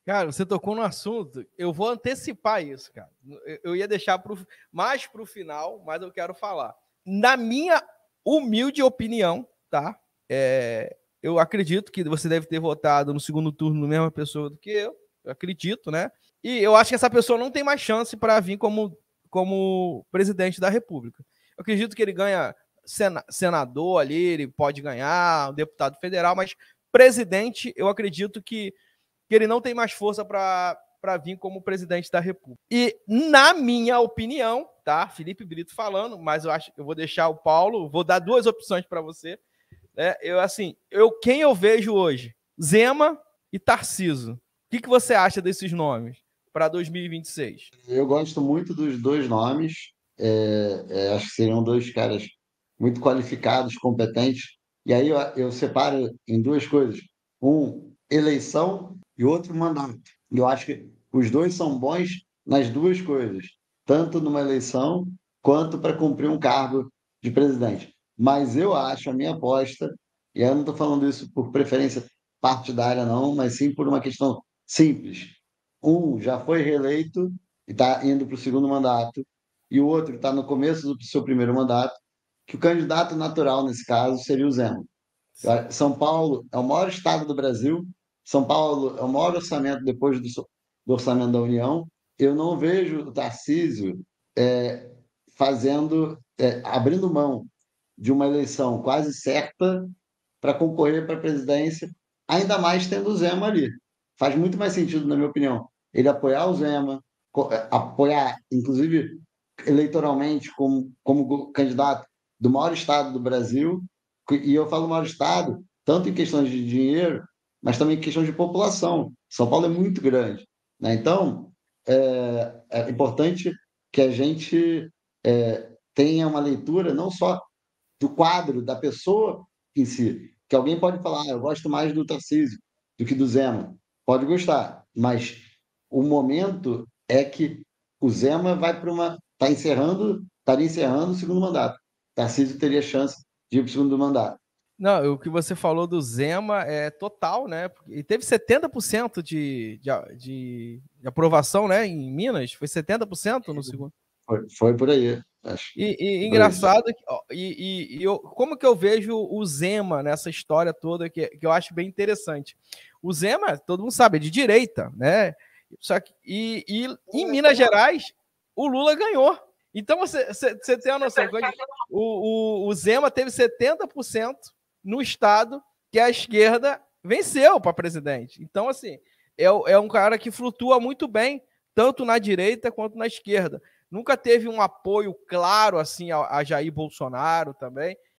Cara, você tocou no assunto, eu vou antecipar isso, cara. Eu ia deixar mais para o final, mas eu quero falar. Na minha humilde opinião, tá? Eu acredito que você deve ter votado no segundo turno na mesma pessoa do que eu acredito, né? E eu acho que essa pessoa não tem mais chance para vir como presidente da República. Eu acredito que ele ganha senador ali, ele pode ganhar, um deputado federal, mas presidente, eu acredito que ele não tem mais força para vir como presidente da República. E, na minha opinião, tá? Felipe Brito falando, mas eu vou deixar o Paulo, vou dar duas opções para você. Né? Quem eu vejo hoje? Zema e Tarcísio. O que você acha desses nomes para 2026? Eu gosto muito dos dois nomes. Acho que seriam dois caras muito qualificados, competentes. E aí eu separo em duas coisas: um, eleição e outro, mandato. E eu acho que os dois são bons nas duas coisas, tanto numa eleição quanto para cumprir um cargo de presidente. Mas eu acho, a minha aposta, e eu não estou falando isso por preferência partidária, não, mas sim por uma questão simples. Um já foi reeleito e está indo para o segundo mandato, e o outro está no começo do seu primeiro mandato, que o candidato natural, nesse caso, seria o Zema. São Paulo é o maior estado do Brasil, São Paulo é o maior orçamento depois do orçamento da União. Eu não vejo o Tarcísio abrindo mão de uma eleição quase certa para concorrer para a presidência, ainda mais tendo o Zema ali. Faz muito mais sentido, na minha opinião, ele apoiar o Zema, apoiar, inclusive, eleitoralmente, como candidato do maior estado do Brasil, e eu falo maior estado, tanto em questões de dinheiro, mas também em questões de população. São Paulo é muito grande, né? Então, é importante que a gente tenha uma leitura não só do quadro da pessoa em si, que alguém pode falar, eu gosto mais do Tarcísio do que do Zema. Pode gostar, mas o momento é que o Zema vai para uma. Estaria encerrando o segundo mandato. Tarcísio teria chance de ir para o segundo mandato. Não, o que você falou do Zema é total, né? E teve 70% de aprovação, né? Em Minas, foi 70% no segundo. Foi por aí, acho. Engraçado, como que eu vejo o Zema nessa história toda, que eu acho bem interessante. O Zema, todo mundo sabe, é de direita, né? Só que, em Minas Gerais, o Lula ganhou. Então você tem a noção, o Zema teve 70% no estado que a esquerda venceu para presidente. Então, assim, é um cara que flutua muito bem, tanto na direita quanto na esquerda. Nunca teve um apoio claro assim a Jair Bolsonaro também.